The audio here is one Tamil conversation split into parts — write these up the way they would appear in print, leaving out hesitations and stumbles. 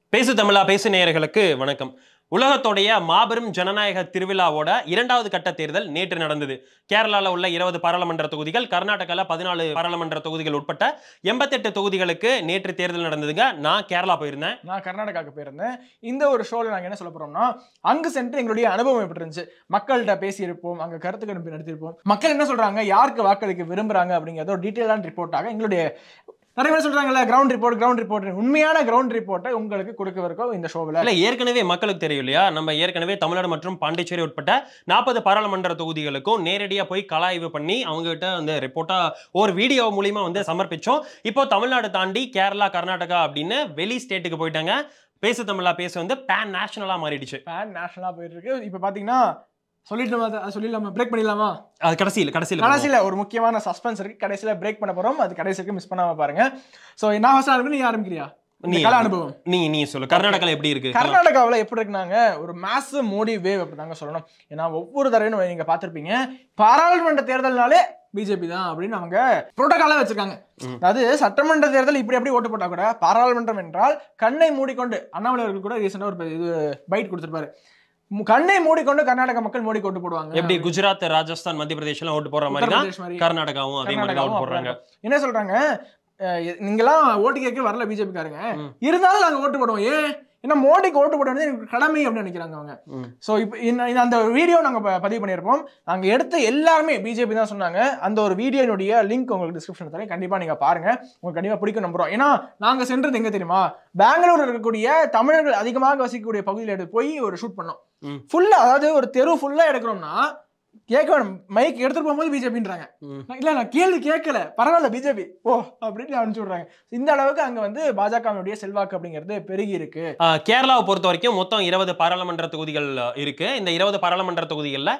பேசு தமிழா பேசு நேயர்களுக்கு வணக்கம். உலகத்தோடைய மாபெரும் ஜனநாயக திருவிழாவோட இரண்டாவது கட்ட தேர்தல் நேற்று நடந்தது. கேரளாவில் உள்ள 20 பாராளுமன்ற தொகுதிகள், கர்நாடகாவில் 14 பாராளுமன்ற தொகுதிகள் உட்பட்ட 88 தொகுதிகளுக்கு நேற்று தேர்தல் நடந்ததுங்க. நான் கேரளா போயிருந்தேன், நான் கர்நாடகாவுக்கு போயிருந்தேன். இந்த ஒரு ஷோல நாங்க என்ன சொல்ல போறோம்னா, அங்கு சென்று எங்களுடைய அனுபவம் எப்படி இருந்துச்சு, மக்கள்கிட்ட பேசியிருப்போம், அங்க கருத்து கணிப்பு நடத்தியிருப்போம், மக்கள் என்ன சொல்றாங்க, யாருக்கு வாக்களிக்க விரும்புறாங்க அப்படிங்கிறத ஒரு டீட்டெயிலான ரிப்போர்ட்டாக எங்களுடைய நிறைய பேர் சொல்றாங்கல்ல கிரவுண்ட் ரிப்போர்ட் உண்மையான கிரவுண்ட் ரிப்போர்ட்டை உங்களுக்கு கொடுக்கவிருக்கோம் இந்த ஷோவில். இல்ல ஏற்கனவே மக்களுக்கு தெரியும் இல்லையா, நம்ம ஏற்கனவே தமிழ்நாடு மற்றும் பாண்டிச்சேரி உட்பட்ட 40 பாராளுமன்ற தொகுதிகளுக்கும் நேரடியா போய் கலாய்வு பண்ணி அவங்க கிட்ட அந்த ரிப்போர்ட்டா ஒரு வீடியோ மூலியமா வந்து சமர்ப்பிச்சோம். இப்போ தமிழ்நாடு தாண்டி கேரளா, கர்நாடகா அப்படின்னு வெளி ஸ்டேட்டுக்கு போயிட்டாங்க. பேசு தமிழா பேச வந்து பேன் நேஷனலா மாறிடுச்சு. பேன் நேஷனலா போயிட்டு இருக்கு. இப்போ பாத்தீங்கன்னா சொல்லிடலாமா, பிரேக் பண்ணிடலாமா? அது கடைசியில ஒரு முக்கியமான சஸ்பென்ஸ் இருக்கு, கடைசியில பிரேக் பண்ண போறோம். அது கடைசிக்கு மிஸ் பண்ணாம பாருங்க. சோ நான் ஃபர்ஸ்ட் ஆரம்பிக்கிறேன், நீ ஆரம்பிக்கிறியா? கல அனுபவம் நீ சொல்லு. கர்நாடகால எப்படி இருக்கு? கர்நாடகாவில் எப்படி இருக்குனாங்க, ஒரு மேசிவ் மோடி வேவ் அப்படிதாங்க சொல்லணும். ஏன்னா ஒவ்வொரு தடவையும் நீங்க பாத்திருப்பீங்க, பாராளுமன்ற தேர்தல்னாலே பிஜேபி தான் அப்படின்னு அவங்க புரோட்டோகாலா வச்சிருக்காங்க. அதாவது சட்டமன்ற தேர்தல் இப்படி ஓட்டு போட்டா கூட பாராளுமன்றம் என்றால் கண்ணை மூடிக்கொண்டு, அண்ணாமலை அவர்கள் கூட ரீசெண்டா ஒரு இது பைட் கொடுத்திருப்பாரு, கண்ணை மூடிக்கொண்டு கர்நாடக மக்கள் மோடி ஓட்டு போடுவாங்க. எப்படி குஜராத், ராஜஸ்தான், மத்திய பிரதேஷ்ல ஓட்டு போடுற மாதிரி தான் கர்நாடகாவும் அதே மாதிரி ஓட்டு போடுறாங்க. என்ன சொல்றாங்க, நீங்களாம் ஓட்டு கேட்க வரல பிஜேபி காரங்க, இருந்தாலும் நாங்க ஓட்டு போடுவோம். ஏன்னா மோடிக்கு ஓட்டு போட வேண்டியது கடமை அப்படின்னு நினைக்கிறாங்க அவங்க. சோ இப்போ அந்த வீடியோ நாங்க பதிவு பண்ணியிருப்போம். நாங்க எடுத்த எல்லாருமே பிஜேபி தான் சொன்னாங்க. அந்த ஒரு வீடியோனுடைய லிங்க் உங்களுக்கு டிஸ்கிரிப்ஷன் தரேன், கண்டிப்பா நீங்க பாருங்க, உங்களுக்கு கண்டிப்பா பிடிக்கும் நம்புறோம். ஏன்னா நாங்க சென்றது எங்க தெரியுமா, பெங்களூர் இருக்கக்கூடிய தமிழர்கள் அதிகமாக வசிக்கக்கூடிய பகுதியில் எடுத்து போய் ஒரு ஷூட் பண்ணோம். ஃபுல்லா, அதாவது ஒரு தெரு ஃபுல்லா எடுக்கிறோம்னா கேட்க வேணும், மைக் எடுத்துட்டு போகும்போது பிஜேபின்றாங்க. இல்ல நான் கேள்வி கேட்கல, பரவாயில்ல பிஜேபி ஓ அப்படின்னு அனுப்பிச்சு விடுறாங்க. இந்த அளவுக்கு அங்க வந்து பாஜகவுடைய செல்வாக்கு அப்படிங்கிறது பெருகி இருக்கு. கேரளாவை பொறுத்த வரைக்கும் மொத்தம் 20 பாராளுமன்ற தொகுதிகள் இருக்கு. இந்த 20 பாராளுமன்ற தொகுதிகள்ல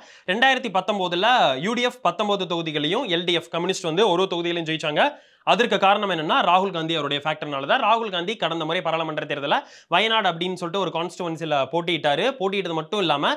2019 யூடிஎஃப் 19 தொகுதிகளையும், எல்டிஎஃப் கம்யூனிஸ்ட் வந்து ஒரு தொகுதியிலையும் ஜெயிச்சாங்க. அதற்கு காரணம் என்னன்னா, ராகுல் காந்தி அவருடைய ஃபேக்டர்னால தான். ராகுல் காந்தி கடந்த முறை பாராளுமன்ற தேர்தலில் வயநாடு அப்படின்னு சொல்லிட்டு ஒரு கான்ஸ்டுவன்சியில் போட்டியிட்டது மட்டும் இல்லாம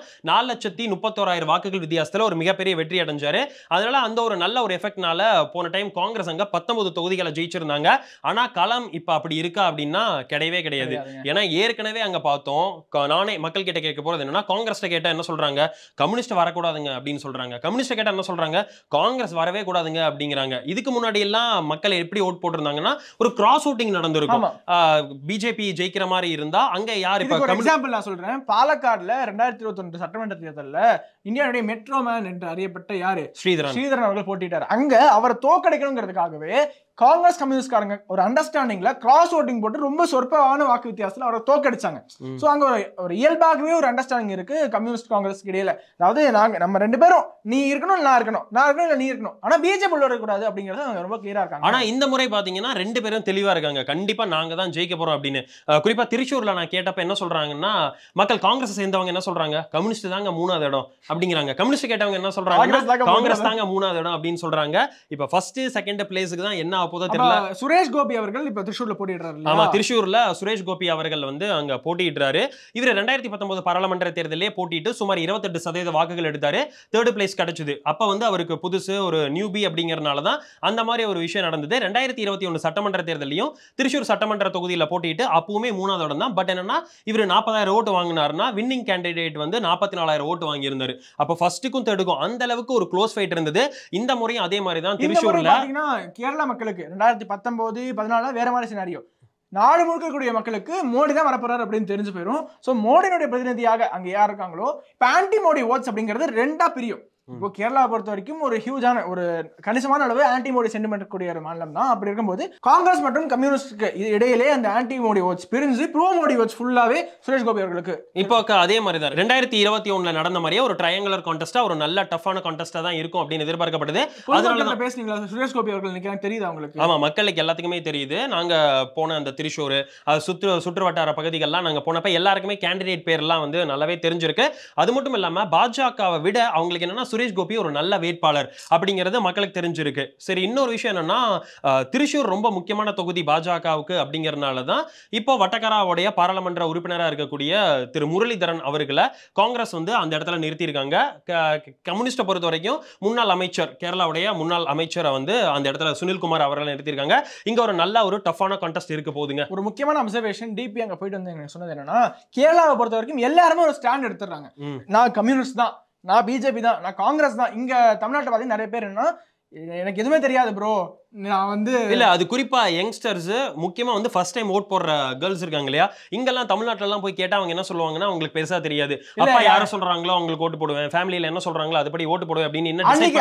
4,31,000 வாக்குகள் வித்தியாசத்தில் ஒரு மிகப்பெரிய வெற்றி அடைஞ்சாரு. அதனால அந்த ஒரு நல்ல ஒரு எஃபெக்ட்னால போன டைம் காங்கிரஸ் அங்க 19 தொகுதிகளை ஜெயிச்சிருந்தாங்க. ஆனா களம் இப்ப அப்படி இருக்கா அப்படின்னா கிடையவே கிடையாது. ஏன்னா ஏற்கனவே அங்க பார்த்தோம், நானே மக்கள் கிட்ட கேட்க போறது என்னன்னா, காங்கிரஸ் கேட்டா என்ன சொல்றாங்க, கம்யூனிஸ்ட் வரக்கூடாதுங்க அப்படின்னு சொல்றாங்க. கம்யூனிஸ்ட் கேட்டா என்ன சொல்றாங்க, காங்கிரஸ் வரவே கூடாதுங்க அப்படிங்கிறாங்க. இதுக்கு முன்னாடி எல்லாம் மக்கள் எப்படி ஓட் போட்டிருந்தாங்கன்னா, ஒரு கிராஸ் ஓட்டிங் நடந்திருக்கும். பிஜேபி ஜெயிக்கிற மாதிரி இருந்தா அங்க யார், இப்ப ஒரு எக்ஸாம்பிள் நான் சொல்றேன், பாலக்காடுல 2021 சட்டமன்ற தேர்தல்ல இந்தியாவுடைய மெட்ரோமேன் என்று அறியப்பட்ட யாரு, ஸ்ரீதரன் அவர்கள் போட்டிட்டார். அங்க அவரை தோக்கடிக்கணுங்கிறதுக்காகவே காங்கிரஸ் கம்யூனிஸ்ட்காரங்க ஒரு அண்டர்ஸ்டாண்டிங்ல கிராஸ் ஓட்டிங் போட்டு ரொம்ப சொற்பமான வாக்கு வித்தியாசத்துல அவரை தோக்கடிச்சாங்க. சோ அங்க ஒரு இயல்பாகவே ஒரு அண்டர்ஸ்டாண்டிங் இருக்கு கம்யூனிஸ்ட் காங்கிரஸ் இடையில. அதாவது நம்ம ரெண்டு பேரும், நீ இருக்கணும் நான் இருக்கணும், நான் இருக்கணும் இல்ல நீ இருக்கணும், ஆனா பிஜேபி உள்ள இருக்கக்கூடாது அப்படிங்கறது ரொம்ப கிளியரா இருக்காங்க. ஆனா இந்த முறை பாத்தீங்கன்னா ரெண்டு பேரும் தெளிவா இருக்காங்க, கண்டிப்பா நாங்க தான் ஜெயிக்க போறோம் அப்படின்னு. குறிப்பா திருச்சூர்ல நான் கேட்டப்ப என்ன சொல்றாங்கன்னா, மக்கள் காங்கிரஸ் சேர்ந்தவங்க என்ன சொல்றாங்க, கம்யூனிஸ்ட் தாங்க 3வது இடம் அப்படிங்கிறாங்க. கம்யூனிஸ்ட் கேட்டவங்க என்ன சொல்றாங்க, காங்கிரஸ் தாங்க 3வது இடம் அப்படின்னு சொல்றாங்க. இப்ப ஃபர்ஸ்ட் செகண்ட் பிளேஸ்க்கு தான் என்ன சுரேஷ் கோபி அவர்கள் இப்ப திருச்சூர்ல போட்டியிடுறாரு. ஆமா, திருச்சூர்ல சுரேஷ் கோபி அவர்கள் வந்து அங்க போட்டியிடுறாரு. இவர் 2019 பாராளுமன்ற தேர்தலே போட்டிட்டு சுமார் 28% வாக்குகள் எடுத்தாரு. 3rd பிளேஸ் கிடைச்சது. அப்ப வந்து அவருக்கு புதுசு, ஒரு நியூபி அப்படிங்கறதுனாலதான் அந்த மாதிரி ஒரு விஷயம் நடந்தது. 2021 சட்டமன்ற தேர்தலையும் திருச்சூர் சட்டமன்ற தொகுதியில போட்டிட்டு அப்பவுமே 3வது இடம் தான். பட் என்னன்னா, இவர் 40,000 ஓட்டு வாங்கினாருன்னா வின்னிங் கேண்டிடேட் வந்து 44,000 ஓட்டு வாங்கி இருந்தாரு. அப்ப ஃபர்ஸ்ட்டுக்கும் தேர்டுக்கும் அந்த அளவுக்கு ஒரு க்ளோஸ் ஃபைட் இருந்தது. இந்த முறையும் அதே மாதிரி தான் திருச்சூர்ல. கேரளா மக்களுக்கு 2019, 14 வேற மாதிரி சினாரியோ. நாடு முழுக்க கூடிய மக்களுக்கு மோடி தான் வரப்போறாரு அப்படின்னு தெரிஞ்சு போயிடும். சோ மோடியினுடைய பிரதிநிதியாக அங்க யார் இருக்காங்களோ, இப்ப ஆன்டி மோடி ஓட்ஸ் அப்படிங்கிறது ரெண்டா பிரியும். இப்போ கேரளா பொறுத்த வரைக்கும் ஒரு ஹியூஜான, ஒரு கணிசமான அளவு ஆன்டி மோடி சென்டிமெண்ட் கூடிய ஒரு மாநிலம் தான். அப்படி இருக்கும்போது காங்கிரஸ் மற்றும் கம்யூனிஸ்டுக்கு இடையிலே அந்த ஆன்டி மோடி ஓட்ஸ் பிரிஞ்சு ப்ரோ மோடி ஓட்ஸ் ஃபுல்லாவே சுரேஷ் கோபி அவர்களுக்கு. இப்போ அதே மாதிரி தான் 2021 நடந்த மாதிரியே ஒரு ட்ரையாங்குலர் கான்டெஸ்டா, ஒரு நல்ல டஃப்பான கான்டெஸ்டா தான் இருக்கும் அப்படின்னு எதிர்பார்க்கப்படுது. அதனால பேசுனீங்களா சுரேஷ் கோபி அவர்கள் நினைக்கிறேன், தெரியுது அவங்களுக்கு? ஆமா, மக்களுக்கு எல்லாத்துக்குமே தெரியுது. நாங்க போன அந்த திருச்சூர் சுற்று வட்டார பகுதிகள்லாம் நாங்க போனப்ப எல்லாருக்குமே கேண்டிடேட் பேர்லாம் வந்து நல்லாவே தெரிஞ்சிருக்கு. அது மட்டும் இல்லாம பாஜகவை விட அவங்களுக்கு என்னன்னா சுரேஷ் கோபி ஒரு நல்ல வேட்பாளர் அப்படிங்கிறது மக்களுக்கு தெரிஞ்சிருக்கு. சரி, இன்னொரு விஷயம் என்னன்னா திருச்சூர் ரொம்ப முக்கியமான தொகுதி பாஜகவுக்கு அப்படிங்கறதுனால தான் இப்போ வட்டக்கராவுடைய பாராளுமன்ற உறுப்பினராக இருக்கக்கூடிய திரு முரளிதரன் அவர்களை காங்கிரஸ் வந்து அந்த இடத்துல நிறுத்தியிருக்காங்க. கம்யூனிஸ்ட பொறுத்த வரைக்கும் முன்னாள் அமைச்சர், கேரளாவுடைய முன்னாள் அமைச்சரை வந்து அந்த இடத்துல சுனில்குமார் அவர்களை நிறுத்தியிருக்காங்க. இங்க ஒரு நல்ல ஒரு டஃப்பான கான்டெஸ்ட் இருக்க போகுதுங்க. ஒரு முக்கியமான அப்சர்வேஷன் டிபி அங்க போயிட்டு வந்து எனக்கு சொன்னது என்னன்னா, கேரளாவை பொறுத்த வரைக்கும் எல்லாருமே ஒரு ஸ்டாண்ட் எடுத்துறாங்க. நான் கம்யூனிஸ்ட் தான், நான் பிஜேபி தான், நான் காங்கிரஸ் தான். இங்க தமிழ்நாட்டில் பார்த்தீங்கன்னா நிறைய பேர் என்ன, எனக்கு எதுவுமே தெரியாது ப்ரோ, நான் வந்து இல்ல அது குறிப்பா யங்ஸ்டர்ஸ் முக்கியமா வந்து ஃபர்ஸ்ட் டைம் ஓட் போடுற கேர்ள்ஸ் இருக்காங்க இல்லையா, இங்கெல்லாம் தமிழ்நாட்டுல எல்லாம் போய் கேட்டா அவங்க என்ன சொல்லுவாங்கன்னா, உங்களுக்கு பெருசா தெரியாது, அப்பா யார சொல்றாங்களோ அவங்களுக்கு ஓட்டு போடுவேன், ஃபேமிலில என்ன சொல்றாங்களோ அதுபடி ஓட்டு போடுவேன் அப்படின்னு என்ன டிசைட்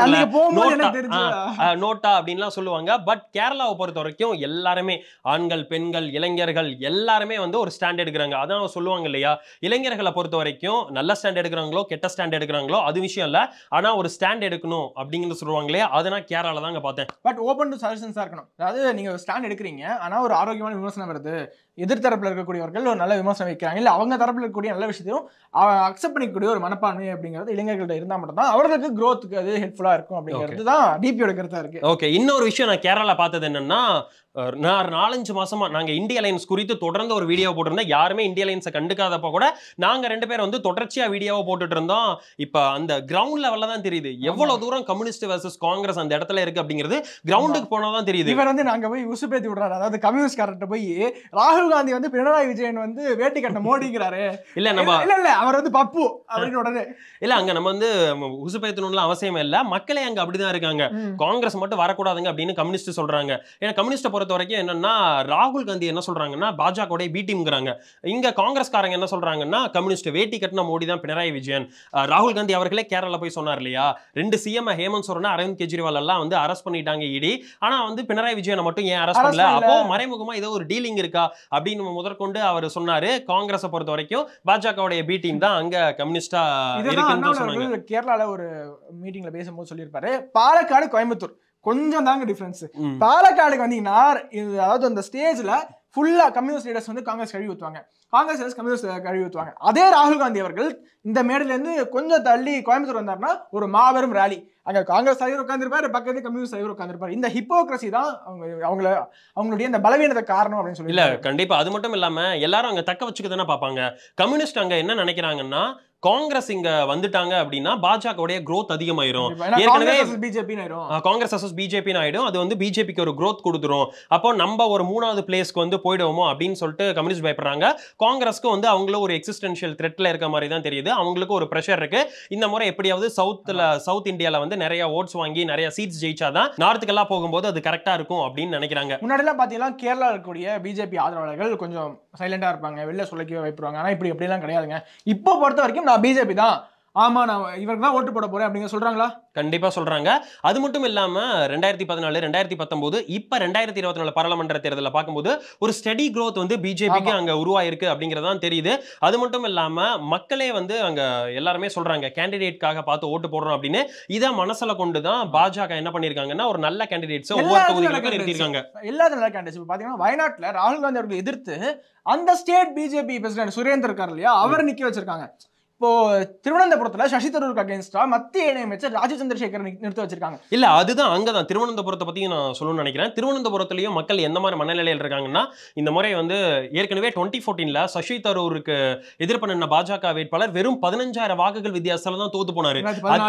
பண்ணல நோட்டா அப்படின்லாம் சொல்லுவாங்க. பட் கேரளாவை பொறுத்த வரைக்கும் எல்லாருமே ஆண்கள், பெண்கள், இளைஞர்கள் எல்லாருமே வந்து ஒரு ஸ்டாண்ட் எடுக்கிறாங்க. அதான் சொல்லுவாங்க இல்லையா, இளைஞர்களை பொறுத்த வரைக்கும் நல்ல ஸ்டாண்ட் எடுக்கிறாங்களோ கெட்ட ஸ்டாண்ட் எடுக்கிறாங்களோ அது விஷயம் இல்ல, ஆனா ஒரு ஸ்டாண்ட் எடுக்கணும் அப்படிங்கிறது சொல்லுவாங்க இல்லையா, அதை நான் கேரளால தாங்க பார்த்தேன். பட் ஓபன் டு சஜஷன்ஸா இருக்கணும். அதாவது நீங்க ஸ்டாண்ட் எடுக்கிறீங்க, ஆனா ஒரு ஆரோக்கியமான விமர்சனம் வருது, எதிர்த்தரப்புல இருக்கக்கூடியவர்கள் ஒரு நல்ல விமர்சனம் வைக்கிறாங்க, இல்ல அவங்க தரப்புல இருக்கக்கூடிய நல்ல விஷயத்தையும் அக்செப்ட் பண்ணிக்கக்கூடிய ஒரு மனப்பான்மை அப்படிங்கிறது இளைஞர்கள்ட்ட இருந்தா மட்டும் தான் அவர்களுக்கு growthக்கு அது ஹெல்ப்ஃபுல்லா இருக்கும் அப்படிங்கிறது தான் டிபியோட கருத்தா இருக்கு. ஓகே, இன்னொரு விஷயம் நான் கேரளா பார்த்தது என்னன்னா, நான் 4-5 மாசமா நாங்க இந்திய அலையன்ஸ் குறித்து தொடர்ந்து ஒரு வீடியோ போட்டிருந்தோம். யாருமே இந்திய அலையன்ஸை கண்டுக்காதப்ப கூட நாங்க 2 பேரும் வந்து தொடர்ச்சியா வீடியோவை போட்டுட்டு இருந்தோம். இப்ப அந்த கிரவுண்ட் லெவல்ல தான் தெரியுது எவ்வளவு தூரம் கம்யூனிஸ்ட் வெர்சஸ் காங்கிரஸ் அந்த இடத்துல இருக்கு அப்படிங்கிறது. கிரவுண்டுக்கு போனாதான் தெரியுது. இவர் வந்து நாங்க போய் உசுப்பேத்தி விடுறாரு, அதாவது கம்யூனிஸ்ட் காரர்கிட்ட போய் ராகுல் காந்தி வந்து பினராயி விஜயன் வந்து வேட்டி கட்ட மோடிங்கிறாரு. இல்ல நம்ம இல்ல அவர் வந்து பப்பு அப்படின்னு உடனே இல்ல அங்க நம்ம வந்து உசுப்பேத்தணும்னு அவசியம் இல்ல, மக்களே அங்க அப்படிதான் இருக்காங்க. காங்கிரஸ் மட்டும் வரக்கூடாதுங்க அப்படின்னு கம்யூனிஸ்ட் சொல்றாங்க. ஏன்னா கம்யூனிஸ்ட பொறுத்த வரைக்கும் என்னன்னா, ராகுல் காந்தி என்ன சொல்றாங்கன்னா பாஜக பி டீம்ங்கறாங்க. இங்க காங்கிரஸ்காரங்க என்ன சொல்றாங்கன்னா, கம்யூனிஸ்ட் வேட்டி கட்டின மோடி தான் பினராயி விஜயன். ராகுல் காந்தி அவர்களே கேரளா போய் சொன்னார் இல்லையா, 2 சிஎம் ஹேமந்த் சோரன், அரவிந்த் கெஜ்ரிவால் எல்லாம் வந்து அரெஸ்ட் பண்ணிட்டாங்க இடி, ஆனா வந்து பினராயி விஜயனை மட்டும் ஏன் அரெஸ்ட் பண்ணல, அப்போ மறைமுகமா ஏதோ ஒரு டீலிங் இருக்கா அப்படின்னு முதற்கொண்டு அவர் சொன்னாரு. காங்கிரஸை பொறுத்த வரைக்கும் பாஜகவுடைய பி டீம் தான் அங்க கம்யூனிஸ்டா இருக்குன்னு சொன்னாங்க. கேரளால ஒரு மீட்டிங்ல பேசும்போது சொல்லியிருப்பாரு, பாலக்காடு கோயம்புத்தூர் கொஞ்சம் தாங்க டிஃபரன்ஸ். பாலக்காடுக்கு வந்தீங்கன்னா அதாவது அந்த ஸ்டேஜ்ல ஃபுல்லா கம்யூனிஸ்ட் லீடர்ஸ் வந்து காங்கிரஸ் கழுவி ஊத்துவாங்க, காங்கிரஸ் லீடர்ஸ் கம்யூனிஸ்ட் கழுவி ஊத்துவாங்க. அதே ராகுல் காந்தி அவர்கள் இந்த மேடையில இருந்து கொஞ்சம் தள்ளி கோயம்புத்தூர் வந்தாருன்னா ஒரு மாபெரும் ரேலி, அங்க காங்கிரஸ் தலைவர் உட்கார்ந்திருப்பாரு, பக்கத்துல கம்யூனிஸ்ட் தலைவர் உட்கார்ந்திருப்பாரு. இந்த ஹிப்போக்ரசி தான் அவங்களுடைய இந்த பலவீனத்தை காரணம் அப்படின்னு சொல்லி. இல்ல கண்டிப்பா அது மட்டும் இல்லாம எல்லாரும் அங்க தக்க வச்சுக்க தானே பாப்பாங்க. கம்யூனிஸ்ட் அங்க என்ன நினைக்கிறாங்கன்னா, காங்கிரஸ் இங்க வந்துட்டாங்க அப்படின்னா பாஜகவுடைய growth அதிகமாயிரும், ஏற்கனவே காங்கிரஸ் vs பிஜேபி ஆயிடும், அது வந்து பிஜேபிக்கு ஒரு growth கொடுத்துரும், அப்போ நம்ம ஒரு 3வது பிளேஸ்க்கு வந்து போயிடுவோமோ அப்படின்னு சொல்லிட்டு கம்யூனிஸ்ட் பயப்படுறாங்க. காங்கிரஸ்க்கு வந்து அவங்களும் ஒரு எக்ஸிஸ்டென்ஷியல் த்ரெட்ல இருக்க மாதிரி தான் தெரியுது, அவங்களுக்கு ஒரு பிரஷர் இருக்கு. இந்த முறை எப்படியாவது சவுத் இந்தியால வந்து நிறைய ஓட்ஸ் வாங்கி நிறைய சீட்ஸ் ஜெயிச்சாதான் நார்த்துக்கெல்லாம் போகும்போது அது கரெக்டா இருக்கும் அப்படின்னு நினைக்கிறாங்க. முன்னாடி எல்லாம் பாத்தீங்கன்னா கேரளா இருக்கக்கூடிய பிஜேபி ஆதரவாளர்கள் கொஞ்சம் சைலண்டா இருப்பாங்க, வெளில சொல்லக்கவே வைப்பாங்க. ஆனா இப்படி அப்படிலாம் கிடையாதுங்க. இப்போ பொறுத்த வரைக்கும் நான் பிஜேபி தான், ஆமா நான் இவருக்கு தான் ஓட்டு போட போறேன் அப்படிங்க சொல்றாங்களா? கண்டிப்பா சொல்றாங்க. அது மட்டும் இல்லாம 2014 2019 இப்ப 2024 பாராளுமன்ற தேர்தலில் பார்க்கும்போது ஒரு ஸ்டெடி growth வந்து பிஜேபிக்கு அங்க உருவாயிருக்கு அப்படிங்கறதான் தெரியுது. அது மட்டும் இல்லாம மக்களே வந்து அங்க எல்லாருமே சொல்றாங்க கேண்டிடேட்காக பார்த்து ஓட்டு போடுறோம் அப்படின்னு. இத மனசுல கொண்டுதான் பாஜக என்ன பண்ணிருக்காங்கன்னா ஒரு நல்ல கேண்டிடேட்ஸ் ஒவ்வொரு தொகுதிகளுக்கும் நிறுத்திருக்காங்க. எல்லா நல்ல கேண்டிடேட்ஸ் பாத்தீங்கன்னா வயநாட்டுல ராகுல் காந்தி அவர்களை எதிர்த்து அந்த ஸ்டேட் பிஜேபி பிரசிடென்ட் சுரேந்தர் இருக்கார் இல்லையா, அவர் நிக்க வச்சிருக்காங்க. இப்போ திருவனந்தபுரத்துல சசி தரூருக்கு அகைன்ஸ்டா மத்திய இணையமைச்சர் ராஜீவ் சந்திரசேகர் நிறுத்தி வச்சிருக்காங்க. இல்ல அதுதான் அங்கதான் திருவனந்தபுரத்தை பத்தி நான் சொல்லணும்னு நினைக்கிறேன். திருவனந்தபுரத்திலயும் மக்கள் எந்த மாதிரி மனநிலையில் இருக்காங்கன்னா, இந்த முறை வந்து ஏற்கனவே 2014 சசி தரூருக்கு எதிர்ப்பு நின்ன பாஜக வேட்பாளர் வெறும் 15,000 வாக்குகள் வித்தியாசத்துல தான் தோத்து போனாரு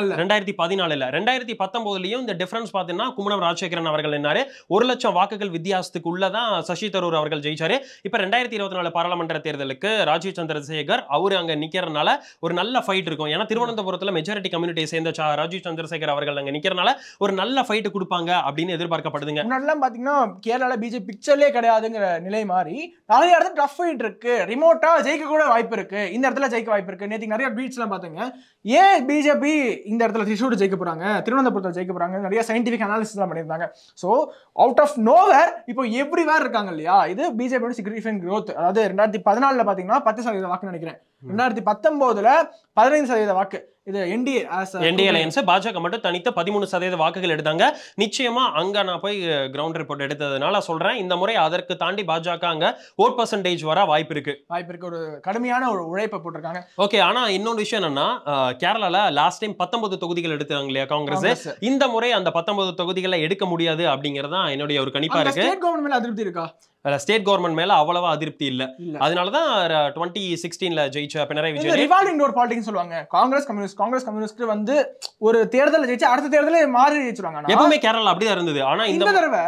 2014. 2019லயும் இந்த டிஃபரன்ஸ் பாத்தீங்கன்னா கும்மனம் ராஜசேகரன் அவர்கள் நின்னாரு, 1,00,000 வாக்குகள் வித்தியாசத்துக்கு உள்ளதான் சசி தரூர் அவர்கள் ஜெயிச்சாரு. இப்ப 2024 பாராளுமன்ற தேர்தலுக்கு ராஜீவ் சந்திரசேகர் அவரு அங்க நிக்கிறதுனால ஒரு நல்ல ஃபைட் இருக்கும். ஏன்னா திருவனந்தபுரத்துல மெஜாரிட்டி கம்யூனிட்டியை சேர்ந்த ராஜீவ் சந்திரசேகர் அவர்கள் அங்க நிக்கிறனால ஒரு நல்ல ஃபைட் கொடுப்பாங்க அப்படின்னு எதிர்பார்க்கப்படுதுங்க. முன்னாடிலாம் பாத்தீங்கன்னா கேரளால பிஜேபி பிக்சர்லயே கிடையாதுங்கிற நிலை மாறி நிறைய இடத்துல டஃப் ஃபைட் இருக்கு, ரிமோட்டா ஜெயிக்க கூட வாய்ப்பு இருக்கு, இந்த இடத்துல ஜெயிக்க வாய்ப்பு இருக்கு. நேற்று நிறைய பீட்ஸ் எல்லாம் பாத்தீங்க, ஏன் பிஜேபி இந்த இடத்துல திரிசூர் ஜெயிக்க போறாங்க, திருவனந்தபுரத்தில் ஜெயிக்க போறாங்க, நிறைய சயின்டிபிக் அனாலிசிஸ் எல்லாம் பண்ணியிருந்தாங்க. ஸோ அவுட் ஆஃப் நோவேர் இப்போ எவ்ரிவேர் இருக்காங்க இல்லையா, இது பிஜேபியோட சிக்னிஃபிகன்ட் growth. அதாவது 2014 பாத்தீங்கன்னா 10% வாக்கு நினைக்கிறேன், 2019 15% வாக்கு. இது என்டிஏ அலையன்ஸ் பாஜக மட்டும் தனித்த 13% வாக்குகள் எடுத்தாங்க. நிச்சயமா அங்க நான் போய் கிரவுண்ட் ரிப்போர்ட் எடுத்ததுனால சொல்றேன், இந்த முறை அதற்கு தாண்டி பாஜக அங்க 4% வர வாய்ப்பு இருக்கு. ஒரு கடுமையான ஒரு உழைப்பை போட்டிருக்காங்க. ஓகே, ஆனா இன்னொரு விஷயம் என்னன்னா, கேரளால லாஸ்ட் டைம் 19 தொகுதிகள் எடுத்தாங்க இல்லையா காங்கிரஸ், இந்த முறை அந்த 19 தொகுதிகளை எடுக்க முடியாது அப்படிங்கறதா என்னுடைய ஒரு கணிப்பா இருக்கு. ஸ்டேட் கவர்மெண்ட் மேல அதிருப்தி இருக்கா? ஸ்டேட் கவர்மெண்ட் மேல அவ்வளவா அதிருப்தி இல்ல. அதனாலதான் 2016ல ஜெயிச்ச Pinarayi Vijayan revolving door politics சொல்லுவாங்க. காங்கிரஸ் கம்யூனிஸ்ட் வந்து ஒரு தேர்தல் ஜெயிச்சு அடுத்த தேர்தலே மாறி ஜெயிச்சுவாங்க. எப்பவுமே கேரளா அப்படிதான் இருந்தது. ஆனா இந்த தடவை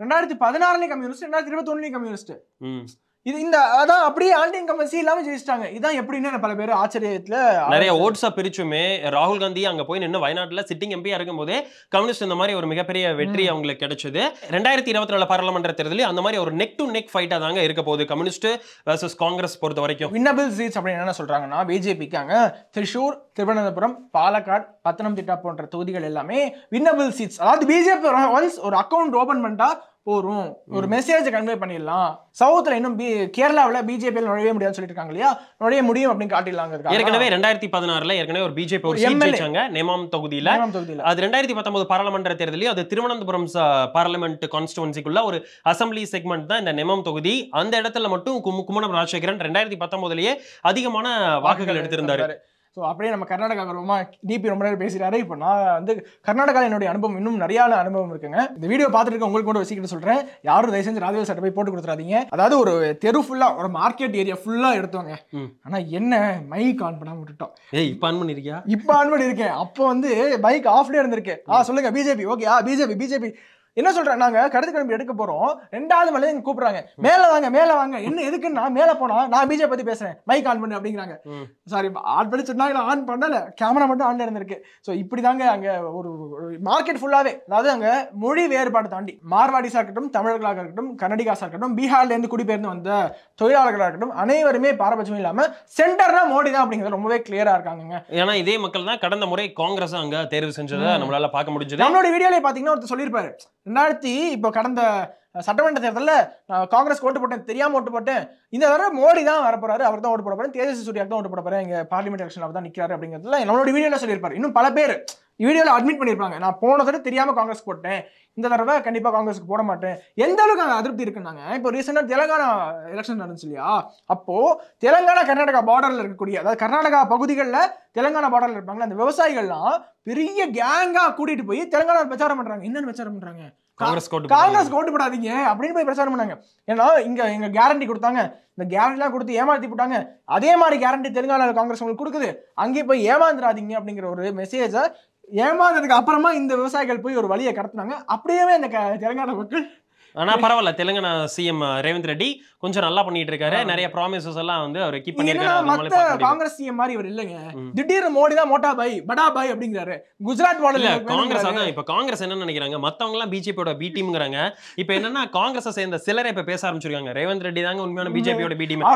2016 கம்யூனிஸ்ட், 2021 கம்யூனிஸ்ட், இது இந்த அதான் அப்படியே ஆன்டி இன்கம்பன்சி இல்லாம ஜெயிச்சிட்டாங்க. இதான் எப்படின்னு பல பேர் ஆச்சரியத்துல நிறைய ஓட்ஸா பிரிச்சுமே ராகுல் காந்தி அங்க போய் நின்று வயநாட்டுல சிட்டிங் எம்பியா இருக்கும் போதே கம்யூனிஸ்ட் இந்த மாதிரி ஒரு மிகப்பெரிய வெற்றி அவங்களுக்கு கிடைச்சது. 2024 பாராளுமன்ற தேர்தலில் அந்த மாதிரி ஒரு நெக் டு நெக் ஃபைட்டா தாங்க இருக்க போகுது கம்யூனிஸ்ட் வர்சஸ் காங்கிரஸ் பொறுத்த வரைக்கும். வின்னபிள் சீட்ஸ் அப்படின்னு என்ன சொல்றாங்கன்னா, பிஜேபிக்கு அங்க திரிசூர், திருவனந்தபுரம், பாலக்காடு, பத்தனம்திட்டா போன்ற தொகுதிகள் எல்லாமே வின்னபிள் சீட்ஸ். அதாவது பிஜேபி ஒன்ஸ் ஒரு அக்கௌண்ட் ஓபன் பண்ணிட்டா போறோம், ஒரு மெசேஜ் கன்வே பண்ணிடலாம். சவுத்ல இன்னும் கேரளாவில் பிஜேபியில் நுழைய முடியாதுன்னு சொல்லிட்டு இருக்காங்க இல்லையா, நுழைய முடியும் அப்படின்னு காட்டிடலாங்க. ஏற்கனவே 2016ல ஏற்கனவே ஒரு பிஜேபி ஒரு சீட் ஜெயிச்சாங்க நெமாம் தொகுதியில. அது 2019 பாராளுமன்ற தேர்தலில் அது திருவனந்தபுரம் பார்லிமெண்ட் கான்ஸ்டிடுவன்சிக்குள்ள ஒரு அசம்பிளி செக்மெண்ட் தான் இந்த நெமாம் தொகுதி. அந்த இடத்துல மட்டும் கும்மனம் ராஜசேகரன் 2019லயே அதிகமான வாக்குகள் எடுத்திருந்தாரு. ஸோ அப்படியே நம்ம கர்நாடகா வருவோமா, டிபி ரொம்ப நேரம் பேசுகிறாரு. இப்போ நான் வந்து கர்நாடகாவில் என்னுடைய அனுபவம் இன்னும் நிறைய அனுபவம் இருக்குங்க. இந்த வீடியோ பார்த்துட்டு இருக்க உங்களுக்கு கூட ஒரு சீக்கிரம் சொல்கிறேன், யாரும் தயவு செஞ்சு ராஜவேல் சட்டை போய் போட்டு கொடுத்துறாதீங்க. அதாவது ஒரு தெரு ஃபுல்லாக, ஒரு மார்க்கெட் ஏரியா ஃபுல்லாக எடுத்தோங்க. ஆனால் என்ன மைக் ஆன் பண்ணாமல் விட்டுட்டோம். இப்போ ஆன் பண்ணிருக்கியா? இப்போ ஆன் பண்ணியிருக்கேன். அப்போ வந்து மைக் ஆஃப்லேயே இருந்திருக்கு. சொல்லுங்க பிஜேபி, ஓகே பிஜேபி என்ன சொல்றாங்க, நாங்க கருத்து கணிப்பு எடுக்க போறோம், 2வது மலை எங்க கூப்பிடுறாங்க, மேல வாங்க என்ன எதுக்குன்னா, மேல போனா நான் பிஜேபி பத்தி பேசுறேன், மைக் ஆன் பண்ணு அப்படிங்கிறாங்க. சாரி, ஆன் பண்ணி சொன்னாங்க, ஆன் பண்ணல, கேமரா மட்டும் ஆன்ல இருந்திருக்கு. ஸோ இப்படிதாங்க அங்க ஒரு மார்க்கெட் ஃபுல்லாவே, அதாவது அங்க மொழி வேறுபாடு தாண்டி மார்வாடிஸா இருக்கட்டும், தமிழர்களாக இருக்கட்டும், கன்னடிகாஸா இருக்கட்டும், பீகார்ல இருந்து குடிபெயர்ந்து வந்த தொழிலாளர்களாக இருக்கட்டும், அனைவருமே பாரபட்சம் இல்லாம சென்டர்னா மோடி தான் அப்படிங்கிறது ரொம்பவே கிளியரா இருக்காங்க. ஏன்னா இதே மக்கள் தான் கடந்த முறை காங்கிரஸ் அங்க தேர்வு செஞ்சதை நம்மளால பார்க்க முடிஞ்சது. நம்மளோட வீடியோல பாத்தீங்கன்னா ஒருத்தர் சொல்லியிருப்பாரு, இப்போ கடந்த சட்டமன்ற தேர்தலில் காங்கிரஸ் ஓட்டு போட்டேன், தெரியாம ஓட்டு போட்டேன், இந்த தடவை மோடி தான் வரப்போறாரு, அவர் தான் ஓட்டு போட போறேன், தேஜஸ்வி சூர்யா தான் ஓட்டு போட போறேன், இங்க பார்லிமெண்ட் எலெக்ஷன் அவர் தான் நிக்கிறாரு அப்படிங்கிறதுல நம்மளோட வீடியோல சொல்லியிருப்பாரு. இன்னும் பல பேர் வீடியோல அட்மிட் பண்ணியிருப்பாங்க, நான் போன தடவை தெரியாம காங்கிரஸ் போட்டேன், இந்த தடவை கண்டிப்பா காங்கிரஸ்க்கு போட மாட்டேன். எந்த அளவுக்கு அங்கே அதிருப்தி இருக்குன்னாங்க, இப்போ ரீசெண்டாக தெலுங்கானா எலெக்ஷன் நடந்துச்சு இல்லையா, அப்போ தெலுங்கானா கர்நாடகா பார்டர்ல இருக்கக்கூடிய, அதாவது கர்நாடகா பகுதிகளில் தெலுங்கானா பார்டர்ல இருப்பாங்களா அந்த விவசாயிகள்லாம் பெரிய கேங்கா கூட்டிட்டு போய் தெலுங்கானா பிரச்சாரம் பண்றாங்க. என்னன்னு பிரச்சாரம் பண்றாங்க, காங்கிரஸ் ஓட்டு போடாதீங்க அப்படின்னு போய் பிரச்சாரம் பண்ணாங்க. ஏன்னா எங்க கேரண்டி கொடுத்தாங்க, இந்த கேரண்டிலாம் கொடுத்து ஏமாத்தி போட்டாங்க, அதே மாதிரி கேரண்டி தெலுங்கானால காங்கிரஸ் உங்களுக்கு கொடுக்குது, அங்கே போய் ஏமாந்துடாதீங்க அப்படிங்கிற ஒரு மெசேஜை ஏமாந்ததுக்கு அப்புறமா இந்த விவசாயிகள் போய் ஒரு வழியை கடத்தினாங்க. அப்படியே இந்த தெலுங்கானா மக்கள் ஆனா பரவாயில்ல, தெலுங்கானா சிஎம் ரேவந்த் ரெட்டி கொஞ்சம் நல்லா பண்ணிட்டு இருக்காரு. நிறைய ப்ராமிசஸ் எல்லாம் வந்து அவர் கீப் பண்ணிருக்காரு. மத்த காங்கிரஸ் சிஎம் மாதிரி இவர் இல்லங்க, திடீர்னு மோடி தான் மோட்டா பாய் படா பாய் அப்படிங்கிறாரு. குஜராத் மாடல் காங்கிரஸ் அதான். இப்ப காங்கிரஸ் என்ன நினைக்கிறாங்க, மத்தவங்க எல்லாம் பிஜேபியோட பி டீம்ங்கறாங்க. இப்ப என்னன்னா காங்கிரஸ் சேர்ந்த சிலரை இப்ப பேச ஆரம்பிச்சிருக்காங்க, ரேவந்த் ரெட்டி தாங்க உண்மையான பிஜேபியோட பி டீம்,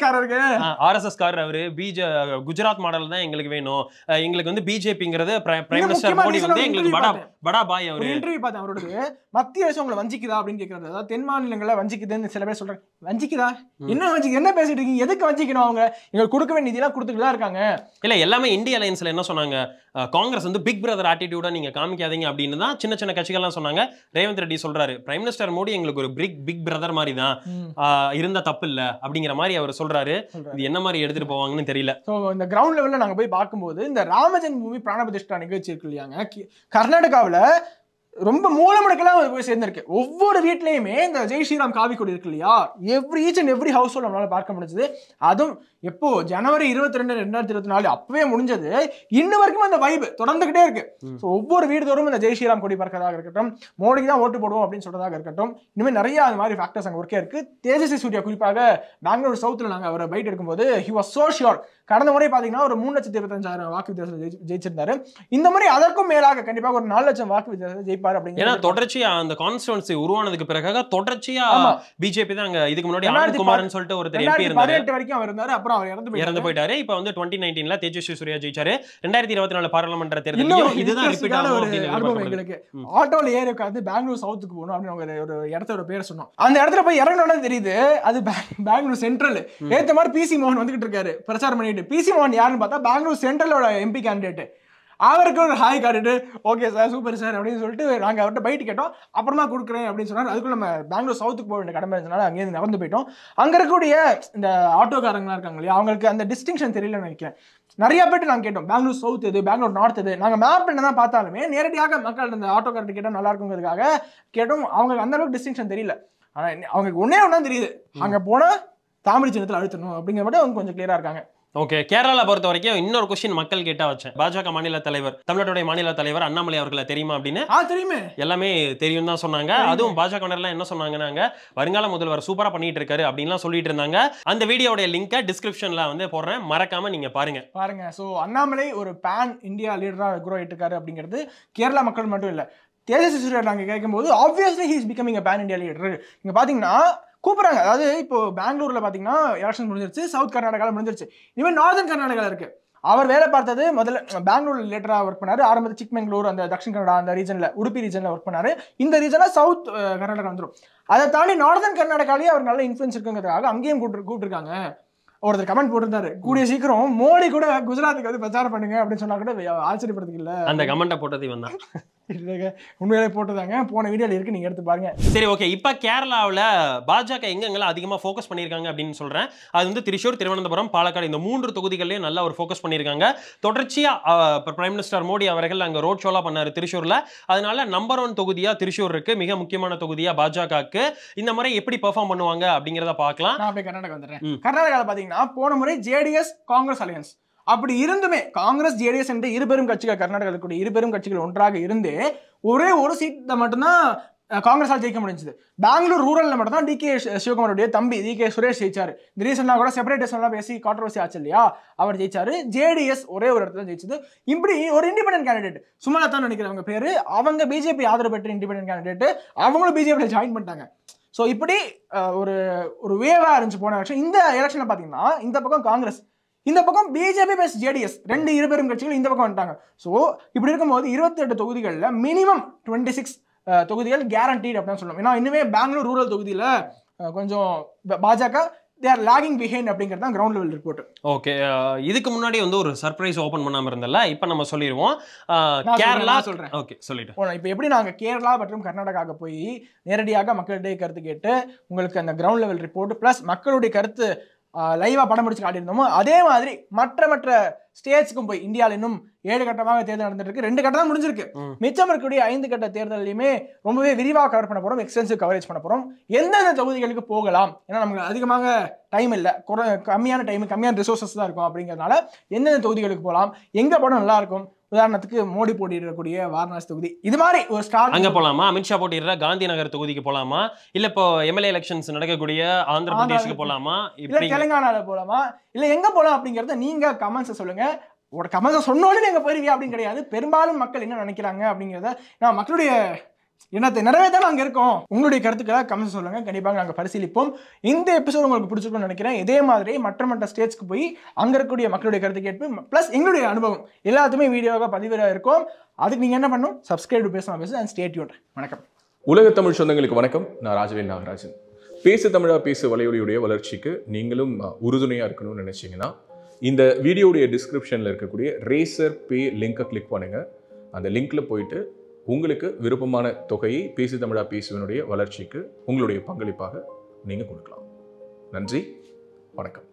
ஆர்எஸ்எஸ் காரர் அவரு, குஜராத் மாடல் தான் எங்களுக்கு வேணும், எங்களுக்கு வந்து பிஜேபிங்கிறது பிரைம் மினிஸ்டர் மோடி வந்து எங்களுக்கு படா பாய். அவரு இன்டர்வியூ பார்த்தேன் அவரோட, மத்திய அரசு உங்களை வஞ்சிக்குதா அப்படின்னு கேட்கறது, அதாவது தென் மாநிலங்களை வஞ்சிக்குதுன்னு சில பேர் சொல்றாங்க. வஞ்சிக்குதா, என்ன வஞ்சிக்கு, என்ன பேசிட்டு இருக்கீங்க, எதுக்கு வஞ்சிக்கணும், அவங்க எங்களுக்கு கொடுக்க வேண்டிய நிதியெல்லாம் கொடுத்துட்டு தான் இருக்காங்க. இல்ல எல்லாமே இந்திய அலையன்ஸ்ல என்ன சொன்னாங்க, காங்கிரஸ் வந்து பிக் பிரதர் ஆட்டிடியூடா நீங்க காமிக்காதீங்க அப்படின்னு தான் சின்ன சின்ன கட்சிகள்லாம் சொன்னாங்க. ரேவந்த் ரெட்டி சொல்றாரு, பிரைம் மினிஸ்டர் மோடி எங்களுக்கு ஒரு பிக் பிரதர் மாதிரி தான், இருந்தா தப்பு இல்ல அப்படிங்கிற மாதிரி அவர் சொல்றாரு. இது என்ன மாதிரி எடுத்துட்டு போவாங்கன்னு தெரியல. ஸோ இந்த கிரவுண்ட் லெவல்ல நாங்க போய் பார்க்கும்போது இந்த ராமஜென்ம பூமி பிராண பிரதிஷ்டா நிகழ்ச்சி இருக்கு இல்லையாங்க, கர்நாடகாவில் ரொம்ப மூலமுடக்கெல்லாம் போய் சேர்ந்திருக்கு. ஒவ்வொரு வீட்லயுமே இந்த ஜெய் ஸ்ரீராம் காவி கொடி இருக்கு இல்லையா, each and every household நம்மளால பார்க்க முடிஞ்சது. அதுவும் எப்போ ஜனவரி 22, 2024 அப்பவே முடிஞ்சது, இன்னும் வரைக்கும் அந்த வைப் தொடர்ந்துகிட்டே இருக்கு. ஒவ்வொரு வீடு தோறும் இந்த ஜெய் ஸ்ரீராம் கொடி பறக்கிறதாக இருக்கட்டும், மோடிக்கு தான் ஓட்டு போடுவோம் அப்படின்னு சொல்றதாக இருக்கட்டும், இனிமேல் நிறைய அந்த மாதிரி ஃபேக்டர்ஸ் அங்கே ஒர்க்கே இருக்கு. தேஜஸ்வி சூர்யா குறிப்பாக பெங்களூர் சவுத்தில் நாங்கள் அவரை பைட் எடுக்கும்போது ஹி வாஸ் சோ ஷியோர். கடந்த முறை பார்த்தீங்கன்னா ஒரு 3,25,000 வாக்கு வித்தியாசத்தில் ஜெயிச்சிருந்தாரு. இந்த முறை அதற்கும் மேலாக கண்டிப்பாக ஒரு 4 லட்சம் வாக்கு வித்தியாசத்தில் ஜெயிப்பார் அப்படின்னு. ஏன்னா தொடர்ச்சியா அந்த கான்ஸ்டிடுவன்சி உருவானதுக்கு பிறகு தொடர்ச்சியா பிஜேபி தான் அங்க, இதுக்கு முன்னாடி ஆனந்த் குமார்னு சொல்லிட்டு ஒரு எம்பி இருந்தாரு, 2018 வரைக்கும் அவர் இருந்தாரு, அப்புறம் அவர் இறந்து போயிட்டாரு. இப்போ வந்து 2019ல தேஜஸ்வி சூர்யா ஜெயிச்சாரு. 2024 பாராளுமன்ற தேர்தலிலும் இதுதான் ரிப்பீட் ஆகும் அப்படின்னு அனுபவம் எங்களுக்கு. ஆட்டோல ஏறி உட்கார்ந்து பெங்களூர் சவுத்துக்கு போகணும் அப்படின்னு ஒரு இடத்தோட பேர் சொன்னோம். அந்த இடத்துல போய் இறங்கணும்னு தெரியுது, அது பெங்களூர் சென்ட்ரல். ஏத்த மாதிரி பிசி மோகன் வந்துகிட்டு இருக்காரு பிரச்சாரம் பண்ணிட்டு. கேண்டிடேட். பிசி மோகன் யாருன்னு பார்த்தா பெங்களூர் சென்ட்ரலோட எம்பி கேண்டிடேட். அவருக்கு ஒரு ஹாய் காட்டிட்டு ஓகே சார் சூப்பர் சார் அப்படின்னு சொல்லிட்டு நாங்கள் அவர்கிட்ட பைட்டு கேட்டோம். அப்புறமா கொடுக்குறேன் அப்படின்னு சொன்னார். அதுக்குள்ள நம்ம பெங்களூர் சவுத்துக்கு போக வேண்டிய கடமை இருந்தனால அங்கேயிருந்து நகர்ந்து போயிட்டோம். அங்கே இருக்கக்கூடிய இந்த ஆட்டோக்காரங்களா இருக்காங்க இல்லையா, அவங்களுக்கு அந்த டிஸ்டிங்ஷன் தெரியலன்னு நினைக்கிறேன். நிறைய பேர்ட்டு நாங்கள் கேட்டோம் பெங்களூர் சவுத் எது, பெங்களூர் நார்த் எது. நாங்கள் மேப் என்ன தான் பார்த்தாலுமே நேரடியாக மக்கள் அந்த ஆட்டோக்காரர்கிட்ட கேட்டால் நல்லா இருக்குங்கிறதுக்காக கேட்டோம். அவங்களுக்கு அந்த அளவுக்கு டிஸ்டிங்ஷன் தெரியல. ஆனால் அவங்களுக்கு ஒன்னே ஒன்றா தெரியுது, அங்கே போனால் தாமரை சின்னத்தில் அழுத்தணும் அப்படிங்கிற மட்டும் அவங்க கொஞ்சம் கிளியராக இருக்காங்க. ஓகே, கேரளால பொறுத்த வரைக்கும் இன்னொரு கொஸ்டின் மக்கள் கேட்டா வச்சேன். பாஜக மாநில தலைவர், தமிழ்நாட்டுடைய மாநில தலைவர் அண்ணாமலை அவர்களை தெரியுமா அப்படின்னு. தெரியுமே, எல்லாமே தெரியும் தான் சொன்னாங்க. அதுவும் பாஜக என்ன சொன்னாங்கன்னா, வருங்கால முதல்வர் சூப்பரா பண்ணிட்டு இருக்காரு அப்படின்லாம் சொல்லிட்டு இருந்தாங்க. அந்த வீடியோட லிங்கை டிஸ்கிரிப்ஷன்ல வந்து போடுறேன், மறக்காம நீங்க பாருங்க. சோ அண்ணாமலை ஒரு பேன் இந்தியா லீடரா குரோ ஆயிட்டு இருக்காரு அப்படிங்கிறது கேரளா மக்கள் மட்டும் இல்ல, தேஜஸ்வி சூர்யா நாங்க கேட்கும்போது obviously he is becoming a pan India leader. நீங்க பாத்தீங்கன்னா கூப்பிடுறாங்க. அதாவது இப்போ பெங்களூர்ல பாத்தீங்கன்னா எலெக்ஷன் முடிஞ்சிருச்சு, சவுத் கர்நாடகால முடிஞ்சிருச்சு, இவன் நார்தன் கர்நாடகால இருக்கு. அவர் வேலை பார்த்தது முதல்ல பெங்களூர் லேட்டரா ஒர்க் பண்ணாரு. ஆரம்பத்தில் சிக்மங்களூர் அந்த தக்ஷின் கன்னடா அந்த ரீஜன்ல உடுப்பி ரீஜன்ல ஒர்க் பண்ணாரு. இந்த ரீஜனா சவுத் கர்நாடகா வந்துடும். அதை தாண்டி நார்தன் கர்நாடகாலேயே அவர் நல்ல இன்ஃபுளுன்ஸ் இருக்குங்கிறதுக்காக அங்கேயும் கூப்பிட்டுருக்காங்க. ஒருத்தர் கமெண்ட் போட்டிருந்தாரு, கூடிய சீக்கிரம் மோடி கூட குஜராத்துக்கு வந்து பிரச்சாரம் பண்ணுங்க அப்படின்னு சொன்னா கூட ஆச்சரியப்படுறதுக்கு இல்ல. அந்த கமெண்ட்டை போட்டது இவன் தான். உண்மையிலே போட்டதாங்க, போன வீடியோல இருக்கு, நீங்க எடுத்து பாருங்க. சரி, ஓகே. இப்ப கேரளாவில் பாஜக எங்கெங்கெல்லாம் அதிகமா ஃபோக்கஸ் பண்ணியிருக்காங்க அப்படின்னு சொல்றேன். அது வந்து திரிசூர், திருவனந்தபுரம், பாலக்காடு இந்த 3 தொகுதிகளையும் நல்லா ஒரு ஃபோக்கஸ் பண்ணியிருக்காங்க. தொடர்ச்சியா பிரைம் மினிஸ்டர் மோடி அவர்கள் அங்க ரோட் ஷோலாம் பண்ணாரு திருச்சூர்ல. அதனால நம்பர் 1 தொகுதியா திருச்சூர் இருக்கு, மிக முக்கியமான தொகுதியா பாஜகவுக்கு. இந்த முறை எப்படி பெர்ஃபார்ம் பண்ணுவாங்க அப்படிங்கிறத பார்க்கலாம். நான் அப்படியே கர்நாடகா வந்துடுறேன். கர்நாடகாவில் பாத்தீங்கன்னா போன முறை ஜேடிஎஸ் காங்கிரஸ் அலையன்ஸ் அப்படி இருந்துமே காங்கிரஸ் ஜேடிஎஸ் என்ற இருபெரும் கட்சிகள் கர்நாடகாவில் கூடிய இருபெரும் கட்சிகள் ஒன்றாக இருந்து ஒரே ஒரு சீட் மட்டும்தான் காங்கிரஸால் ஜெயிக்க முடிஞ்சது. பெங்களூர் ரூரல்ல மட்டும் தான் டிகே சிவகுமாரோடைய தம்பி டிகே சுரேஷ் ஜெயிச்சாரு. இந்த ரீசனா கூட செப்பரேட்டேஷன்லாம் பேசி கான்ட்ரவர்சி ஆச்சு இல்லையா, அவர் ஜெயிச்சாரு. ஜேடிஎஸ் ஒரே ஒரு இடத்துல ஜெயிச்சது. இப்படி ஒரு இண்டிபெண்டன்ட் கேண்டிடேட் சுமலதா நினைக்கிறவங்க பேரு, அவங்க பிஜேபி ஆதரவு பெற்ற இண்டிபெண்டன்ட் கேண்டிடேட், அவங்களும் பிஜேபியில் ஜாயின் பண்ணிட்டாங்க. ஸோ இப்படி ஒரு வேவா இருந்துச்சு போன எலெக்ஷன். இந்த எலெக்ஷன்ல பாத்தீங்கன்னா இந்த பக்கம் காங்கிரஸ், இந்த பக்கம் பிஜேபி பிளஸ் ஜேடிஎஸ் ரெண்டு இருபெரும் கட்சிகள் இந்த பக்கம் வந்துட்டாங்க. ஸோ இப்படி இருக்கும்போது 28 தொகுதிகளில் மினிமம் 26 தொகுதிகள் கேரண்டீட் அப்படின்னு சொல்லணும். ஏன்னா இன்னுமே பெங்களூர் ரூரல் தொகுதியில் கொஞ்சம் பாஜக they are lagging behind அப்படிங்கிறது தான் கிரவுண்ட் லெவல் ரிப்போர்ட். ஓகே, இதுக்கு முன்னாடி வந்து ஒரு சர்ப்ரைஸ் ஓபன் பண்ணாம இருந்தல, இப்போ நம்ம சொல்லிடுவோம். கேரளா சொல்றேன். ஓகே, சொல்லிட்டு இப்போ எப்படி நாங்க கேரளா மற்றும் கர்நாடகாவுக்கு போய் நேரடியாக மக்களிடையே கருத்து கேட்டு உங்களுக்கு அந்த கிரவுண்ட் லெவல் ரிப்போர்ட் பிளஸ் மக்களுடைய கருத்து லைவா படம் முடிச்சு காட்டியிருந்தோமோ, அதே மாதிரி மற்ற ஸ்டேட்ஸ்க்கும் போய் இந்தியாவில் இன்னும் 7 கட்டமாக தேர்தல் நடந்துட்டு இருக்கு. 2 கட்டம் தான் முடிஞ்சிருக்கு. மிச்சம் இருக்கக்கூடிய 5 கட்ட தேர்தலையுமே ரொம்பவே விரிவாக கவர் பண்ண போறோம், எக்ஸ்டென்சிவ் கவரேஜ் பண்ண போறோம். எந்தெந்த தொகுதிகளுக்கு போகலாம், ஏன்னா நமக்கு அதிகமாக டைம் இல்லை, கம்மியான டைம் கம்மியான ரிசோர்சஸ் தான் இருக்கும். அப்படிங்கிறதுனால எந்தெந்த தொகுதிகளுக்கு போகலாம், எங்க போனால் நல்லா இருக்கும். உதாரணத்துக்கு மோடி போட்டியிடக்கூடிய வாரணாசி தொகுதி, இது மாதிரி ஒரு ஸ்டார் அங்க போலாமா? அமித்ஷா போட்டியிடுற காந்தி நகர் தொகுதிக்கு போலாமா? இல்ல இப்போ எம்எல்ஏ எலெக்ஷன்ஸ் நடக்கக்கூடிய ஆந்திர பிரதேஷ்க்கு போலாமா? இல்ல தெலுங்கானால போலாமா? இல்ல எங்க போலாம் அப்படிங்கறத நீங்க கமெண்ட்ஸ் சொல்லுங்க. ஒரு கமெண்ட்ஸ் சொன்னோன்னு நீங்க போயிருவியா அப்படின்னு கிடையாது. பெரும்பாலும் மக்கள் என்ன நினைக்கிறாங்க அப்படிங்கிறத நான் மக்களுடைய என்னத்தை நிறைவேற்ற அங்கே இருக்கோம். உங்களுடைய கருத்துக்களை கமெண்ட்ஸ் சொல்லுங்க, கண்டிப்பாக நாங்கள் பரிசீலிப்போம். இந்த எபிசோட் உங்களுக்கு பிடிச்சிருக்கும்னு நினைக்கிறேன். இதே மாதிரி மற்ற ஸ்டேட்ஸ்க்கு போய் அங்கே இருக்கக்கூடிய மக்களுடைய கருத்து கேட்பு பிளஸ் எங்களுடைய அனுபவம் எல்லாத்துமே வீடியோவாக பதிவாக இருக்கும். அதுக்கு நீங்கள் என்ன பண்ணணும், சப்ஸ்கிரைப் பேசலாம் அண்ட் ஸ்டே டியூன்ட். வணக்கம். உலக தமிழ் சொந்தங்களுக்கு வணக்கம். நான் ராஜவேல் நாகராஜன். பேசு தமிழா பேசு வலையொலியுடைய வளர்ச்சிக்கு நீங்களும் உறுதுணையாக இருக்கணும்னு நினைச்சீங்கன்னா இந்த வீடியோடைய டிஸ்கிரிப்ஷனில் இருக்கக்கூடிய ரேசர் பே லிங்கை கிளிக் பண்ணுங்கள். அந்த லிங்க்ல போயிட்டு உங்களுக்கு விருப்பமான தொகையை பேசு தமிழா பேசுவனுடைய வளர்ச்சிக்கு உங்களுடைய பங்களிப்பாக நீங்கள் கொடுக்கலாம். நன்றி, வணக்கம்.